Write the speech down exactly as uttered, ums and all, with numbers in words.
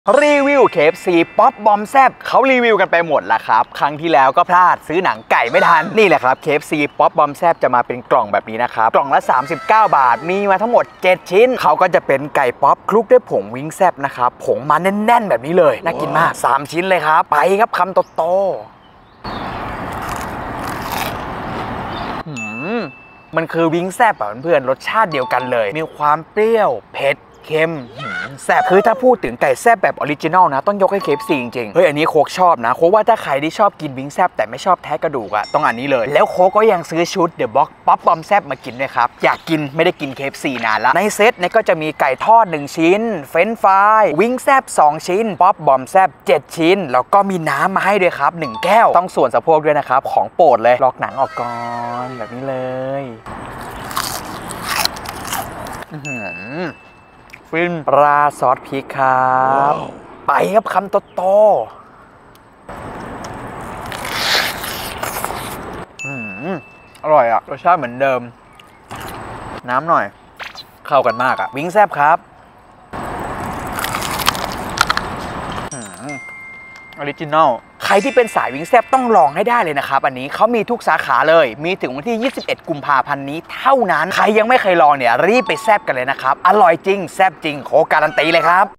รีวิว เค เอฟ ซี ป๊อปบอมแซบเขารีวิวกันไปหมดแล้วครับครั้งที่แล้วก็พลาดซื้อหนังไก่ไม่ทันนี่แหละครับ เค เอฟ ซี ป๊อปบอมแซบจะมาเป็นกล่องแบบนี้นะครับกล่องละสามสิบเก้าบาทมีมาทั้งหมดเจ็ดชิ้นเขาก็จะเป็นไก่ป๊อปคลุกด้วยผงวิงแซบนะครับผงมาแน่นๆแบบนี้เลยน่ากินมากสามชิ้นเลยครับไปครับคำโตๆมันคือวิงแซบอ่ะเพื่อนๆรสชาติเดียวกันเลยมีความเปรี้ยวเผ็ดเค็มแซ่บคือถ้าพูดถึงไก่แซ่บแบบออริจินอลนะต้องยกให้ เค เอฟ ซี จริงๆเฮ้ยอันนี้โค้กชอบนะโค้กว่าถ้าใครที่ชอบกินวิงแซ่บแต่ไม่ชอบแท้กระดูกอะต้องอันนี้เลยแล้วโค้กก็ยังซื้อชุดเดอะบ็อกป๊อปบอมแซ่บมากินด้วยครับอยากกินไม่ได้กิน เค เอฟ ซี นานละในเซตเนี่ยก็จะมีไก่ทอดหนึ่งชิ้นเฟรนช์ฟรายวิงแซ่บสองชิ้นป๊อปบอมแซ่บเจ็ดชิ้นแล้วก็มีน้ำมาให้ด้วยครับหนึ่งแก้วต้องส่วนสะโพกด้วยนะครับของโปรดเลยลอกหนังออกก่อนแบบนี้เลยฟินราดซอสพริกครับ wow. ไปครับคำโตๆอืมอร่อยอะรสชาติเหมือนเดิมน้ำหน่อยเข้ากันมากอะวิงแซบครับออริจินอลใครที่เป็นสายวิงแซบต้องลองให้ได้เลยนะครับอันนี้เขามีทุกสาขาเลยมีถึงวันที่ยี่สิบเอ็ดกุมภาพันธ์นี้เท่านั้นใครยังไม่เคยลองเนี่ยรีบไปแซบกันเลยนะครับอร่อยจริงแซบจริงโคการันตีเลยครับ